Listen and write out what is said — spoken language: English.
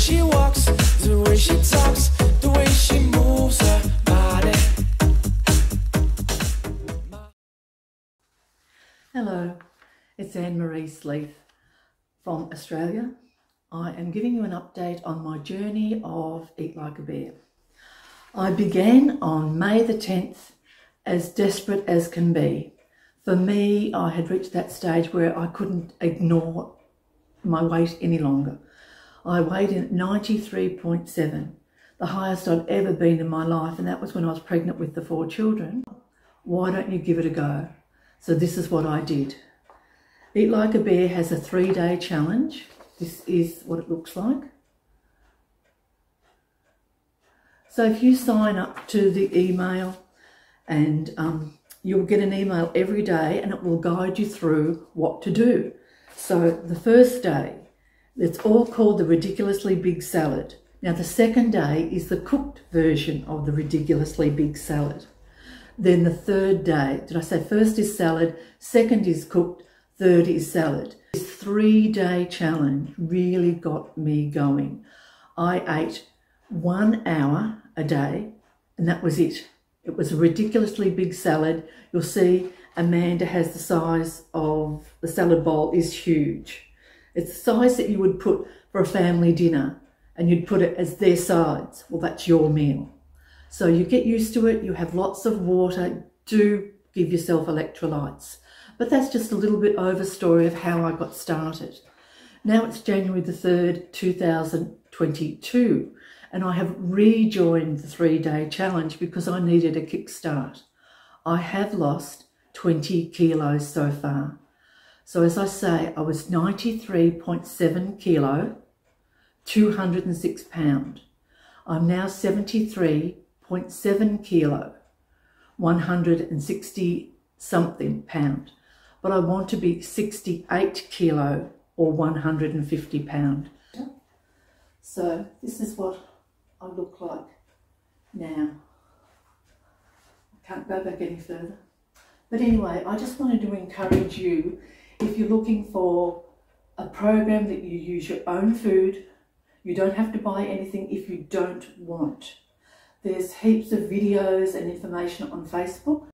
she walks, the way she talks, the way she moves her body. Hello, it's Annemaree Sleeth from Australia. I am giving you an update on my journey of Eat Like a Bear. I began on May the 10th as desperate as can be. For me, I had reached that stage where I couldn't ignore my weight any longer. I weighed in at 93.7, the highest I'd ever been in my life, and that was when I was pregnant with the 4 children. Why don't you give it a go? So this is what I did. Eat Like a Bear has a 3-day challenge. This is what it looks like. So if you sign up to the email, and you'll get an email every day, and it will guide you through what to do. So the first day, it's all called the Ridiculously Big Salad. Now the second day is the cooked version of the Ridiculously Big Salad. Then the third day, did I say first is salad, second is cooked, third is salad. This 3-day challenge really got me going. I ate 1 hour a day, and that was it. It was a ridiculously big salad. You'll see Amanda has the size of the salad bowl is huge. It's the size that you would put for a family dinner, and you'd put it as their sides. Well, that's your meal. So you get used to it. You have lots of water. Do give yourself electrolytes. But that's just a little bit over story of how I got started. Now it's January the 3rd, 2022, and I have rejoined the 3-day challenge because I needed a kickstart. I have lost 20 kilos so far. So as I say, I was 93.7 kilo, 206 pound. I'm now 73.7 kilo, 160 something pound. But I want to be 68 kilo or 150 pound. So this is what I look like now. I can't go back any further. But anyway, I just wanted to encourage you, if you're looking for a program that you use your own food, you don't have to buy anything if you don't want. There's heaps of videos and information on Facebook.